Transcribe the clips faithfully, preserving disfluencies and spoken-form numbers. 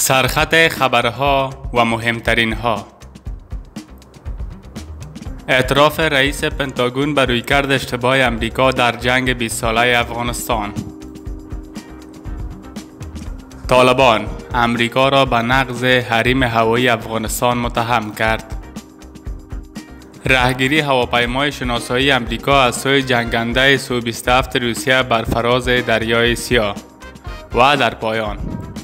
سرخط خبرها و مهمترین ها. اعتراف رئیس پنتاگون بر رویکرد اشتباه امریکا در جنگ بیست ساله افغانستان. طالبان امریکا را به نقض حریم هوایی افغانستان متهم کرد. راهگیری هواپیمای شناسایی امریکا از سوی جنگنده سو بیست و هفت روسیه بر فراز دریای سیاه. و در پایان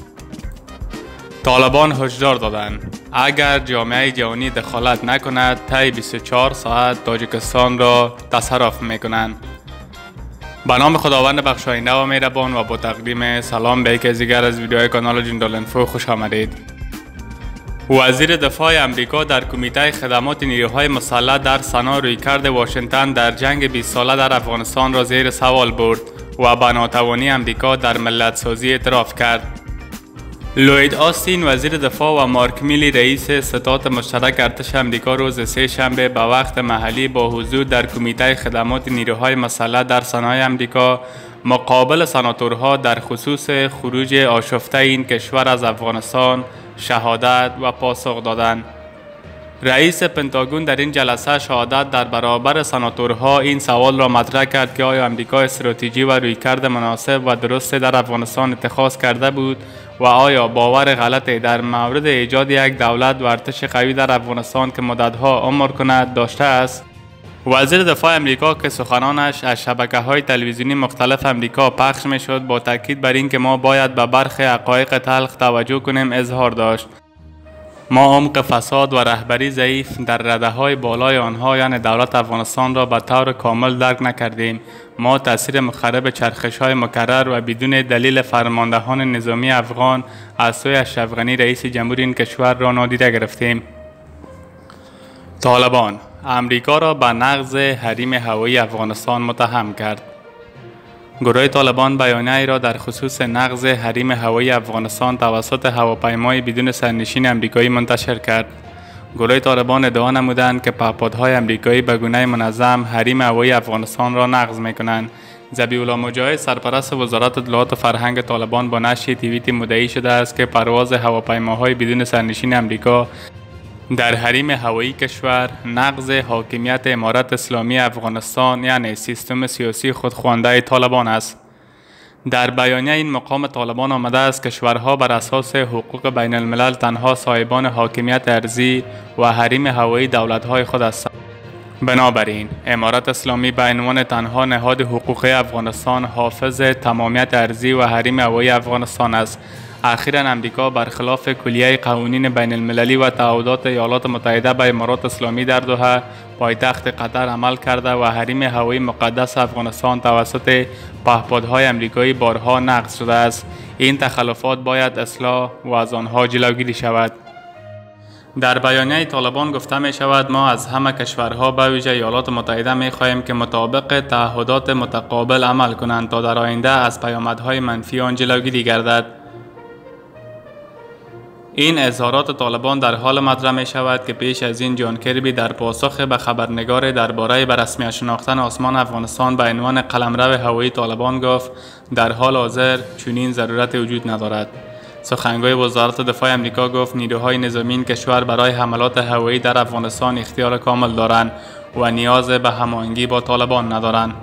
طالبان هشدار دادند اگر جامعه جهانی دخالت نکند طی بیست و چهار ساعت تاجیکستان را تصرف میکنند. به نام خداوند بخشاینده و مهربان و با تقدیم سلام به یکی از دیگر از ویدیوهای کانال جندال انفو خوش آمدید. وزیر دفاع امریکا در کمیته خدمات نیروهای مسلح در سنا رویکرد واشنگتن در جنگ بیست ساله در افغانستان را زیر سوال برد و به ناتوانی امریکا در ملت سازی اعتراف کرد. لوید آستین وزیر دفاع و مارک میلی رئیس ستاد مشترک ارتش امریکا روز سه شنبه به وقت محلی با حضور در کمیته خدمات نیروهای مسلح در سنای امریکا مقابل سناتورها در خصوص خروج آشفته این کشور از افغانستان شهادت و پاسخ دادند. رئیس پنتاگون در این جلسه شهادت در برابر سناتورها این سوال را مطرح کرد که آیا امریکا استراتژی و رویکرد مناسب و درست در افغانستان اتخاذ کرده بود و آیا باور غلطی در مورد ایجاد یک دولت و ارتش قوی در افغانستان که مدتها عمر کند داشته است. وزیر دفاع امریکا که سخنانش از شبکه‌های تلویزیونی مختلف امریکا پخش می‌شد با تاکید بر اینکه ما باید به برخی حقایق تلخ توجه کنیم اظهار داشت. ما عمق فساد و رهبری ضعیف در رده‌های بالای آنها یعنی دولت افغانستان را به طور کامل درک نکردیم. ما تاثیر مخرب چرخش‌های مکرر و بدون دلیل فرماندهان نظامی اشغان از سوی اشرف غنی رئیس جمهور این کشور را نادیده گرفتیم. طالبان امریکا را به نقض حریم هوایی افغانستان متهم کرد. گروه طالبان بیانیه‌ای را در خصوص نقض حریم هوایی افغانستان توسط هواپیمای بدون سرنشین امریکایی منتشر کرد. گروه طالبان ادعا نمودند که پهپادهای امریکایی به گونه منظم حریم هوایی افغانستان را نقض می‌کنند. ذبیح الله مجاهد سرپرست وزارت اطلاعات و فرهنگ طالبان با نشر توییتی مدعی شده است که پرواز هواپیماهای بدون سرنشین امریکا در حریم هوایی کشور نقض حاکمیت امارت اسلامی افغانستان یعنی سیستم سیاسی خودخوانده طالبان است. در بیانیه این مقام طالبان آمده است کشورها بر اساس حقوق بین الملل تنها صاحبان حاکمیت ارضی و حریم هوایی دولت‌های خود هستند. بنابراین امارت اسلامی به عنوان تنها نهاد حقوقی افغانستان حافظ تمامیت ارضی و حریم هوایی افغانستان است. اخیراً امریکا برخلاف کلیه قوانین بین المللی و تعهدات ایالات متحده به امارات اسلامی در دوحه پایتخت قطر عمل کرده و حریم هوایی مقدس افغانستان توسط پهپادهای امریکایی بارها نقض شده است. این تخلفات باید اصلاح و از آنها جلوگیری شود. در بیانیه طالبان گفته می شود ما از همه کشورها به ویژه ایالات متحده می خواهیم که مطابق تعهدات متقابل عمل کنند تا در آینده از پیامدهای منفی آن جلوگیری گردد. این اظهارات طالبان در حال مطرح می شود که پیش از این جان کربی در پاسخ به خبرنگار درباره به رسمیت شناختن آسمان افغانستان به عنوان قلمرو هوایی طالبان گفت در حال حاضر چنین ضرورت وجود ندارد. سخنگوی وزارت دفاع امریکا گفت نیروهای نظامی این کشور برای حملات هوایی در افغانستان اختیار کامل دارند و نیاز به هماهنگی با طالبان ندارند.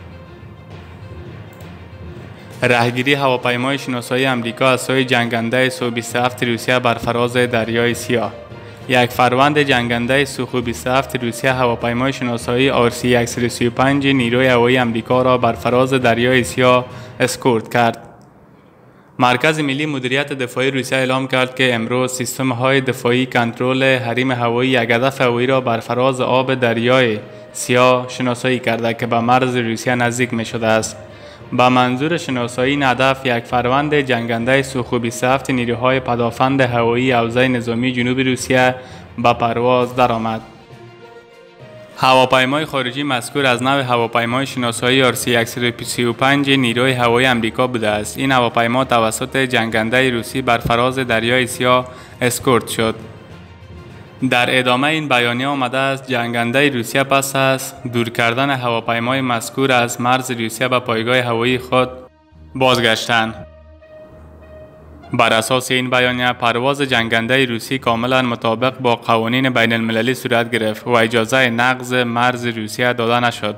راهگیری هواپیمای شناسایی امریکا از سوی جنگنده سو بیست و هفت روسیه بر فراز دریای سیاه. یک فروند جنگنده سو بیست و هفت روسیه هواپیمای شناسایی آر سی صد و سی و پنج نیروی هوایی امریکا را بر فراز دریای سیاه اسکورت کرد. مرکز ملی مدیریت دفاعی روسیه اعلام کرد که امروز سیستم‌های دفاعی کنترل حریم هوایی یک هدف هوایی را بر فراز آب دریای سیاه شناسایی کرده که به مرز روسیه نزدیک می‌شده است. با منظور شناسایی این هدف یک فروند جنگنده سو بیست و هفت نیروهای پدافند هوایی حوزه نظامی جنوب روسیه به پرواز درآمد. هواپیمای خارجی مذکور از نوع هواپیمای شناسایی آر سی صد و سی و پنج نیروی هوایی امریکا بوده است. این هواپیما توسط جنگنده روسی بر فراز دریای سیاه اسکورت شد. در ادامه این بیانیه آمده است جنگنده روسیه پس از دور کردن هواپیمای مذکور از مرز روسیه به پایگاه هوایی خود بازگشتند. بر اساس این بیانیه پرواز جنگنده روسی کاملا مطابق با قوانین بین المللی صورت گرفت و اجازه نقض مرز روسیه داده نشد.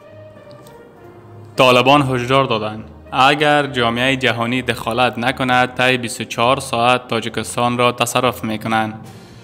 طالبان هشدار دادند اگر جامعه جهانی دخالت نکند طی بیست و چهار ساعت تاجیکستان را تصرف میکنند.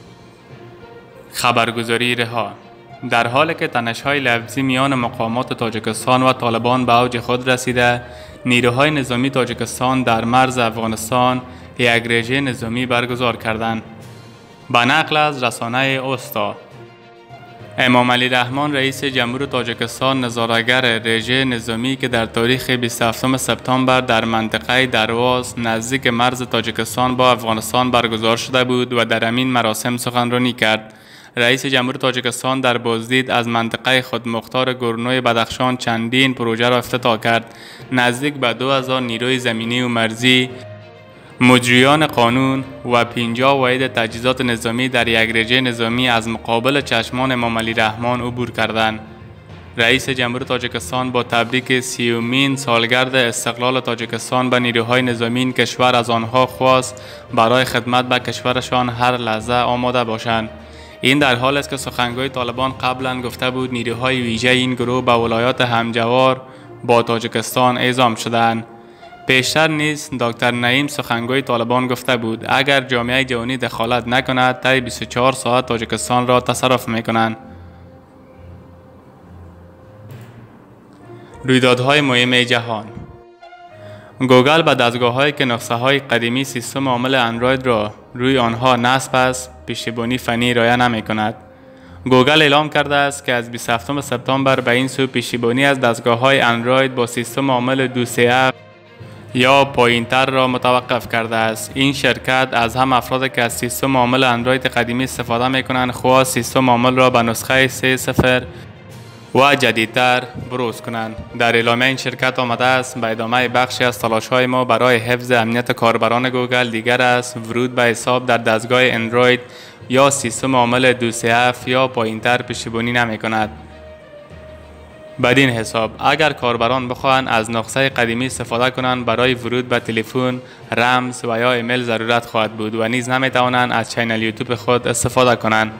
خبرگزاری رها: در حالی که تنش‌های لفظی میان مقامات تاجیکستان و طالبان به اوج خود رسیده، نیروهای نظامی تاجیکستان در مرز افغانستان یک رژه نظامی برگزار کردند. به نقل از رسانه اوستا، امام علی رحمان رئیس جمهور تاجیکستان نظاره‌گر رژه نظامی که در تاریخ بیست و هفتم سپتامبر در منطقه درواز نزدیک مرز تاجیکستان با افغانستان برگزار شده بود و در همین مراسم سخنرانی کرد. رئیس جمهور تاجیکستان در بازدید از منطقه خودمختار گورنوی بدخشان چندین پروژه را افتتاح کرد. نزدیک به دو هزار نیروی زمینی و مرزی، مجریان قانون و پنجاه واحد تجهیزات نظامی در یک رژه نظامی از مقابل چشمان امام علی رحمان عبور کردند. رئیس جمهور تاجیکستان با تبریک سیومین سالگرد استقلال تاجیکستان به نیروهای نظامی این کشور از آنها خواست برای خدمت به کشورشان هر لحظه آماده باشند. این در حال است که سخنگوی طالبان قبلا گفته بود نیروهای ویژه این گروه به ولایات همجوار با تاجیکستان اعزام شدند. پیشتر نیز دکتر نعیم سخنگوی طالبان گفته بود اگر جامعه جهانی دخالت نکند طی بیست و چهار ساعت تاجیکستان را تصرف میکنند. رویدادهای مهم جهان: گوگل به دستگاه‌هایی که نسخه‌های قدیمی سیستم عامل اندروید را روی آنها نصب است پشتیبانی فنی ارائه نمی‌کند. گوگل اعلام کرده است که از بیست و هفتم سپتامبر به این سو پشتیبانی از دستگاه‌های اندروید با سیستم عامل دو سی اف یا پایین‌تر را متوقف کرده است. این شرکت از هم افرادی که از سیستم عامل اندروید قدیمی استفاده می‌کنند خواست سیستم عامل را به نسخه سه صفر و جدیدتر بروز کنند. در اعلامیه این شرکت آمده است به ادامه بخشی از تلاش‌های ما برای حفظ امنیت کاربران گوگل دیگر است ورود به حساب در دستگاه اندروید یا سیستم عامل دو سی اف یا پایین‌تر پشتیبانی نمی‌کند. بدین حساب اگر کاربران بخواهند از نسخه قدیمی استفاده کنند برای ورود به تلفن، رمز و یا ایمیل ضرورت خواهد بود و نیز نمی‌توانند از چینل یوتیوب خود استفاده کنند.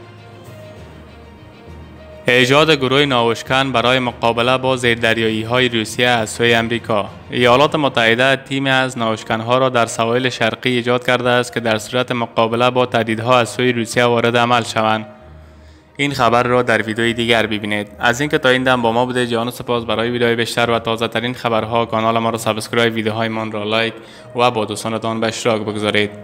ایجاد گروه ناوشکن برای مقابله با زیردریایی‌های روسیه از سوی امریکا. ایالات متحده تیمی از ناوشکن‌ها را در سواحل شرقی ایجاد کرده است که در صورت مقابله با تهدیدها از سوی روسیه وارد عمل شوند. این خبر را در ویدیوی دیگر ببینید. از اینکه تا این دم با ما بوده جان و سپاس. برای ویدیوهای بیشتر و تازه ترین خبرها کانال ما را سابسکرایب، ویدیوهای ما را لایک و با دوستانتان به اشتراک بگذارید.